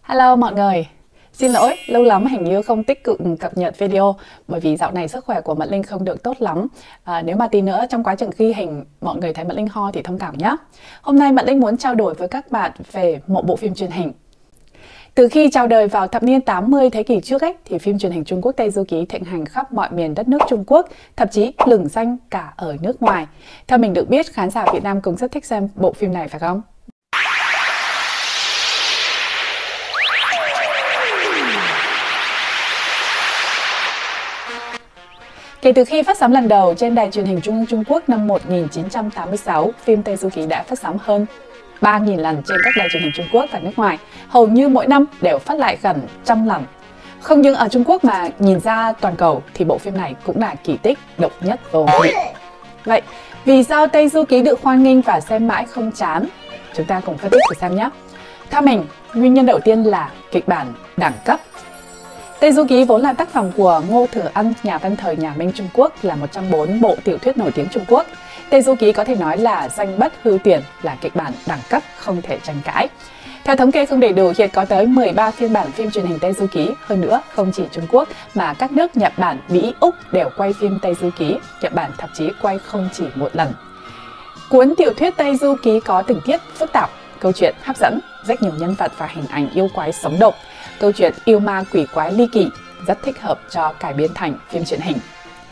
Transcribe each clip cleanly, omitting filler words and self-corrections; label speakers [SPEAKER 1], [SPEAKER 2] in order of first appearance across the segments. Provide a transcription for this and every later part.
[SPEAKER 1] Hello mọi người. Xin lỗi, lâu lắm hình như không tích cực cập nhật video bởi vì dạo này sức khỏe của Mận Linh không được tốt lắm. Nếu mà tí nữa trong quá trình ghi hình mọi người thấy Mận Linh ho thì thông cảm nhé. Hôm nay Mận Linh muốn trao đổi với các bạn về một bộ phim truyền hình. Từ khi chào đời vào thập niên 80 thế kỷ trước ấy, thì phim truyền hình Trung Quốc Tây Du Ký thịnh hành khắp mọi miền đất nước Trung Quốc, thậm chí lừng danh cả ở nước ngoài. Theo mình được biết, khán giả Việt Nam cũng rất thích xem bộ phim này phải không? Kể từ khi phát sóng lần đầu trên đài truyền hình Trung ương Trung Quốc năm 1986, phim Tây Du Ký đã phát sóng hơn 3.000 lần trên các đài truyền hình Trung Quốc và nước ngoài. Hầu như mỗi năm đều phát lại gần 100 lần. Không những ở Trung Quốc mà nhìn ra toàn cầu thì bộ phim này cũng là kỳ tích độc nhất vô nhị. Vậy, vì sao Tây Du Ký được hoan nghênh và xem mãi không chán? Chúng ta cùng phân tích thử xem nhé. Theo mình, nguyên nhân đầu tiên là kịch bản đẳng cấp. Tây Du Ký vốn là tác phẩm của Ngô Thừa Ân, nhà văn thời nhà Minh Trung Quốc, là một trong 4 bộ tiểu thuyết nổi tiếng Trung Quốc. Tây Du Ký có thể nói là danh bất hư truyền, là kịch bản đẳng cấp không thể tranh cãi. Theo thống kê không đầy đủ, hiện có tới 13 phiên bản phim truyền hình Tây Du Ký. Hơn nữa, không chỉ Trung Quốc mà các nước Nhật Bản, Mỹ, Úc đều quay phim Tây Du Ký. Nhật Bản thậm chí quay không chỉ một lần. Cuốn tiểu thuyết Tây Du Ký có tình tiết phức tạp, câu chuyện hấp dẫn, rất nhiều nhân vật và hình ảnh yêu quái sống động. Câu chuyện yêu ma quỷ quái ly kỳ rất thích hợp cho cải biên thành phim truyền hình.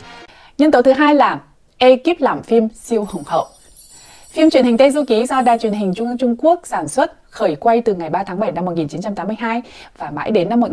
[SPEAKER 1] Nhân tố thứ hai là ekip làm phim siêu hùng hậu. Phim truyền hình Tây Du Ký do Đài truyền hình Trung ương Trung Quốc sản xuất, khởi quay từ ngày 3 tháng 7 năm 1982 và mãi đến năm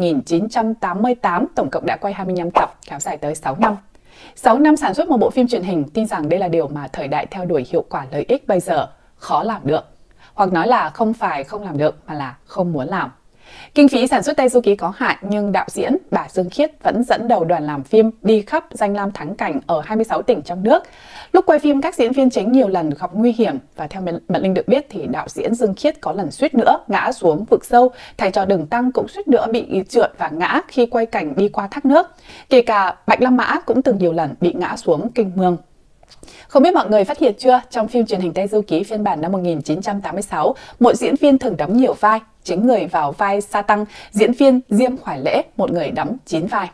[SPEAKER 1] 1988, tổng cộng đã quay 25 tập, kéo dài tới 6 năm. 6 năm sản xuất một bộ phim truyền hình, tin rằng đây là điều mà thời đại theo đuổi hiệu quả lợi ích bây giờ khó làm được. Hoặc nói là không phải không làm được mà là không muốn làm. Kinh phí sản xuất Tây Du Ký có hạn nhưng đạo diễn bà Dương Khiết vẫn dẫn đầu đoàn làm phim đi khắp danh lam thắng cảnh ở 26 tỉnh trong nước. Lúc quay phim, các diễn viên chính nhiều lần gặp nguy hiểm và theo Mận Linh được biết thì đạo diễn Dương Khiết có lần suýt nữa ngã xuống vực sâu, thầy trò Đường Tăng cũng suýt nữa bị trượt và ngã khi quay cảnh đi qua thác nước. Kể cả Bạch Lam Mã cũng từng nhiều lần bị ngã xuống kinh mương. Không biết mọi người phát hiện chưa, trong phim truyền hình Tây Du Ký phiên bản năm 1986, mỗi diễn viên thường đóng nhiều vai. Chính người vào vai Sa Tăng, diễn viên Diêm Khoải Lễ, một người đóng 9 vai.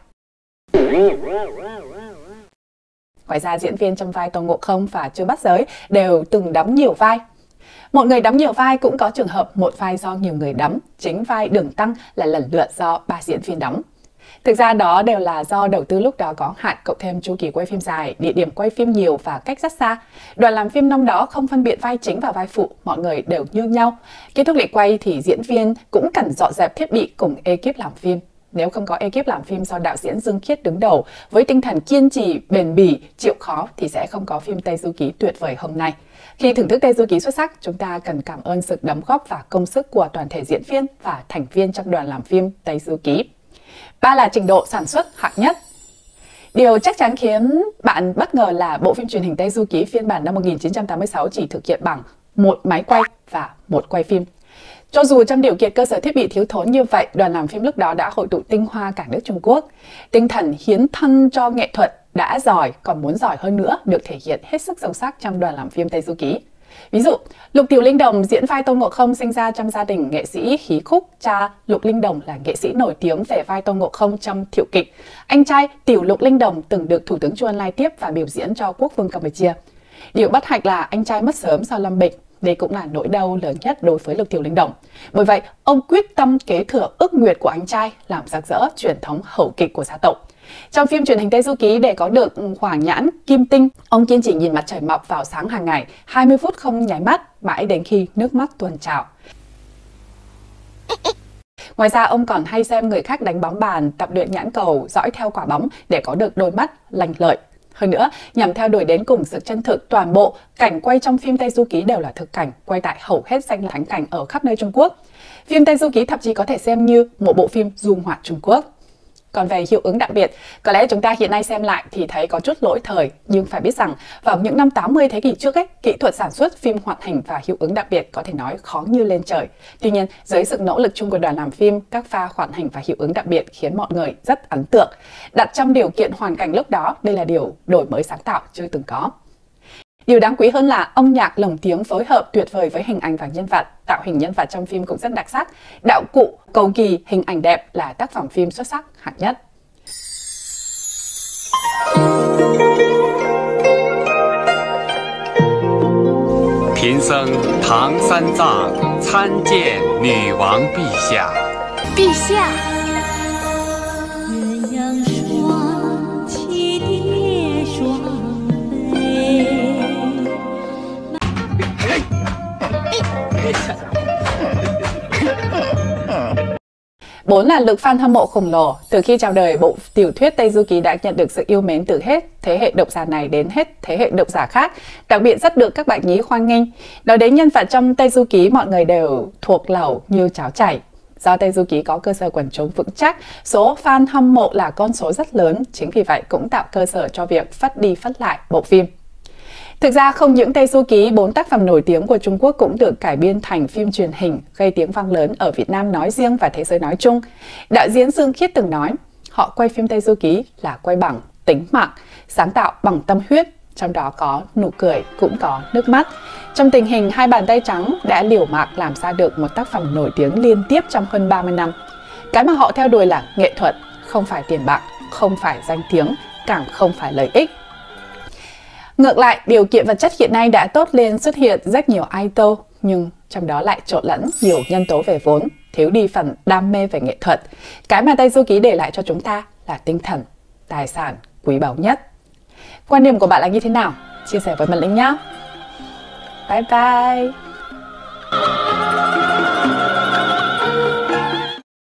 [SPEAKER 1] Ngoài ra, diễn viên trong vai Tôn Ngộ Không và Trư Bát Giới đều từng đóng nhiều vai. Một người đóng nhiều vai cũng có trường hợp một vai do nhiều người đóng. Chính vai Đường Tăng là lần lượt do 3 diễn viên đóng. Thực ra đó đều là do đầu tư lúc đó có hạn, cộng thêm chu kỳ quay phim dài, địa điểm quay phim nhiều và cách rất xa. Đoàn làm phim năm đó không phân biệt vai chính và vai phụ, mọi người đều như nhau. Kết thúc lịch quay thì diễn viên cũng cần dọn dẹp thiết bị cùng ekip làm phim. Nếu không có ekip làm phim do đạo diễn Dương Khiết đứng đầu, với tinh thần kiên trì, bền bỉ, chịu khó thì sẽ không có phim Tây Du Ký tuyệt vời hôm nay. Khi thưởng thức Tây Du Ký xuất sắc, chúng ta cần cảm ơn sự đóng góp và công sức của toàn thể diễn viên và thành viên trong đoàn làm phim Tây Du Ký. 3 là trình độ sản xuất hạng nhất. Điều chắc chắn khiến bạn bất ngờ là bộ phim truyền hình Tây Du Ký phiên bản năm 1986 chỉ thực hiện bằng một máy quay và một quay phim. Cho dù trong điều kiện cơ sở thiết bị thiếu thốn như vậy, đoàn làm phim lúc đó đã hội tụ tinh hoa cả nước Trung Quốc. Tinh thần hiến thân cho nghệ thuật đã giỏi, còn muốn giỏi hơn nữa được thể hiện hết sức sâu sắc trong đoàn làm phim Tây Du Ký. Ví dụ, Lục Tiểu Linh Đồng diễn vai Tôn Ngộ Không sinh ra trong gia đình nghệ sĩ khí khúc. Cha Lục Linh Đồng là nghệ sĩ nổi tiếng về vai Tôn Ngộ Không trong Thiệu Kịch. Anh trai Tiểu Lục Linh Đồng từng được Thủ tướng Chu Ân Lai tiếp và biểu diễn cho Quốc vương Campuchia. Điều bất hạnh là anh trai mất sớm do lâm bệnh. Đây cũng là nỗi đau lớn nhất đối với Lục Tiểu Linh Đồng. Bởi vậy, ông quyết tâm kế thừa ước nguyện của anh trai, làm rạng rỡ truyền thống hậu kịch của gia tộc. Trong phim truyền hình Tây Du Ký, để có được hỏa nhãn kim tinh, ông kiên trì nhìn mặt trời mọc vào sáng hàng ngày, 20 phút không nháy mắt, mãi đến khi nước mắt tuôn trào. Ngoài ra, ông còn hay xem người khác đánh bóng bàn, tập luyện nhãn cầu, dõi theo quả bóng để có được đôi mắt lành lợi. Hơn nữa, nhằm theo đuổi đến cùng sự chân thực, toàn bộ cảnh quay trong phim Tây Du Ký đều là thực cảnh, quay tại hầu hết danh lam thắng cảnh ở khắp nơi Trung Quốc. Phim Tây Du Ký thậm chí có thể xem như một bộ phim du ngoạn Trung Quốc. Còn về hiệu ứng đặc biệt, có lẽ chúng ta hiện nay xem lại thì thấy có chút lỗi thời, nhưng phải biết rằng vào những năm 80 thế kỷ trước ấy, kỹ thuật sản xuất phim hoạt hình và hiệu ứng đặc biệt có thể nói khó như lên trời. Tuy nhiên, dưới sự nỗ lực chung của đoàn làm phim, các pha hoạt hình và hiệu ứng đặc biệt khiến mọi người rất ấn tượng. Đặt trong điều kiện hoàn cảnh lúc đó, đây là điều đổi mới sáng tạo chưa từng có. Điều đáng quý hơn là âm nhạc lồng tiếng phối hợp tuyệt vời với hình ảnh và nhân vật. Tạo hình nhân vật trong phim cũng rất đặc sắc. Đạo cụ, cầu kỳ, hình ảnh đẹp là tác phẩm phim xuất sắc hạng nhất.
[SPEAKER 2] 贫僧唐三藏参见女王陛下。
[SPEAKER 3] 陛下，
[SPEAKER 4] 鸳鸯双栖蝶双飞。
[SPEAKER 1] 4 là lực fan hâm mộ khổng lồ. Từ khi chào đời, bộ tiểu thuyết Tây Du Ký đã nhận được sự yêu mến từ hết thế hệ độc giả này đến hết thế hệ độc giả khác, đặc biệt rất được các bạn nhí hoan nghênh. Nói đến nhân vật trong Tây Du Ký, mọi người đều thuộc lẩu như cháo chảy. Do Tây Du Ký có cơ sở quần chúng vững chắc, số fan hâm mộ là con số rất lớn, chính vì vậy cũng tạo cơ sở cho việc phát đi phát lại bộ phim. Thực ra không những Tây Du Ký, 4 tác phẩm nổi tiếng của Trung Quốc cũng được cải biên thành phim truyền hình, gây tiếng vang lớn ở Việt Nam nói riêng và thế giới nói chung. Đạo diễn Dương Khiết từng nói, họ quay phim Tây Du Ký là quay bằng tính mạng, sáng tạo bằng tâm huyết, trong đó có nụ cười cũng có nước mắt. Trong tình hình hai bàn tay trắng đã liều mạng làm ra được một tác phẩm nổi tiếng liên tiếp trong hơn 30 năm. Cái mà họ theo đuổi là nghệ thuật, không phải tiền bạc, không phải danh tiếng, càng không phải lợi ích. Ngược lại, điều kiện vật chất hiện nay đã tốt lên, xuất hiện rất nhiều idol, nhưng trong đó lại trộn lẫn nhiều nhân tố về vốn, thiếu đi phần đam mê về nghệ thuật. Cái mà Tây Du Ký để lại cho chúng ta là tinh thần, tài sản quý báu nhất. Quan điểm của bạn là như thế nào? Chia sẻ với Mật Linh nhé! Bye bye!